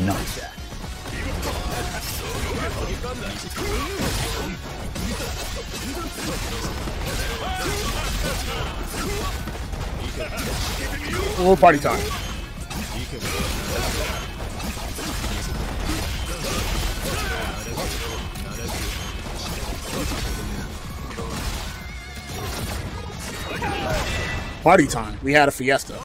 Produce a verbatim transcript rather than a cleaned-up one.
Nice. Oh, party time. Party time. We had a fiesta.